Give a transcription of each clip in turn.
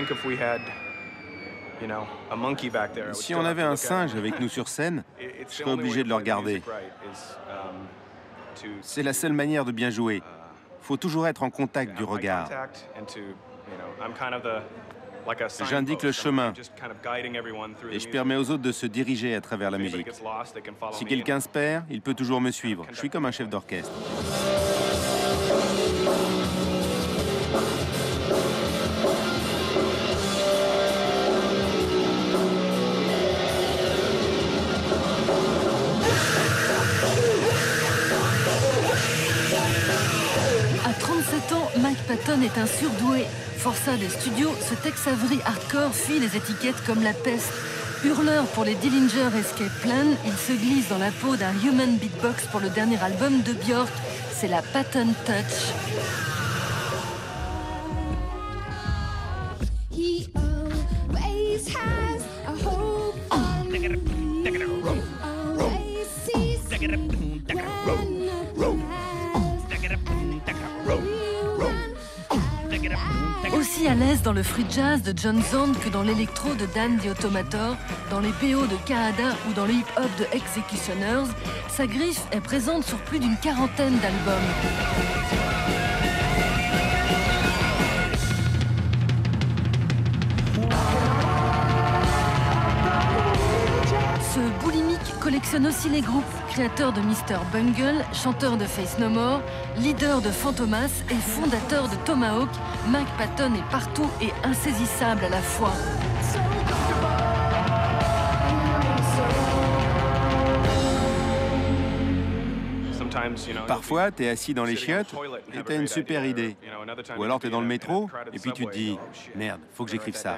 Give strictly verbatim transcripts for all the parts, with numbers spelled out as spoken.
Si on avait un singe avec nous sur scène, je serais obligé de le regarder. C'est la seule manière de bien jouer. Il faut toujours être en contact du regard. J'indique le chemin et je permets aux autres de se diriger à travers la musique. Si quelqu'un se perd, il peut toujours me suivre. Je suis comme un chef d'orchestre. À trente-sept ans, Mike Patton est un surdoué. Forçat des studios, ce Tex Avery hardcore fuit les étiquettes comme la peste. Hurleur pour les Dillinger Escape Plan, il se glisse dans la peau d'un human beatbox pour le dernier album de Björk. C'est la Patton Touch. Aussi à l'aise dans le free jazz de John Zorn que dans l'électro de Dan the Automator, dans les P O de Kaada ou dans le hip-hop de Executioners, sa griffe est présente sur plus d'une quarantaine d'albums. Ce boulimique collectionne aussi les groupes, créateur de mister Bungle, chanteur de Faith No More, leader de Fantomas et fondateur de Tomahawk. Mike Patton est partout et insaisissable à la fois. Parfois, t'es assis dans les chiottes et t'as une super idée. Ou alors t'es dans le métro et puis tu te dis « Merde, faut que j'écrive ça ».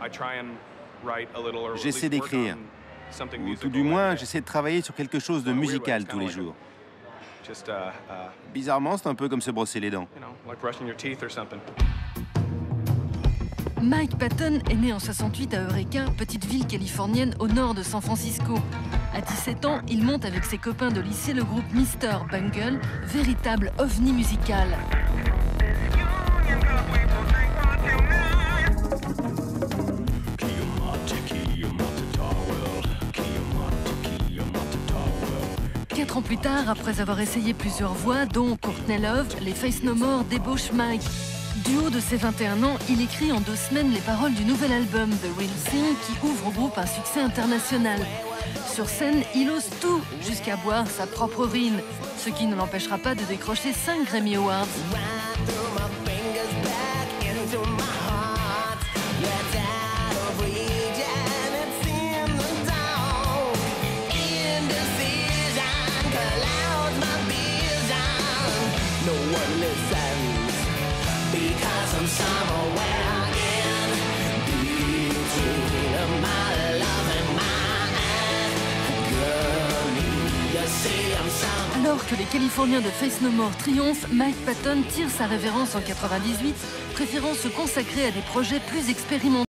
J'essaie d'écrire. Ou tout du moins, j'essaie de travailler sur quelque chose de musical tous les jours. Bizarrement, c'est un peu comme se brosser les dents. Mike Patton est né en soixante-huit à Eureka, petite ville californienne au nord de San Francisco. À dix-sept ans, il monte avec ses copains de lycée le groupe mister Bungle, véritable ovni musical. Quatre ans plus tard, après avoir essayé plusieurs voix, dont Courtney Love, les Faith No More débauchent Mike. Du haut de ses vingt et un ans, il écrit en deux semaines les paroles du nouvel album The Real Thing qui ouvre au groupe un succès international. Sur scène, il ose tout, jusqu'à boire sa propre urine, ce qui ne l'empêchera pas de décrocher cinq Grammy Awards. Alors que les Californiens de Faith No More triomphent, Mike Patton tire sa révérence en quatre-vingt-dix-huit, préférant se consacrer à des projets plus expérimentaux.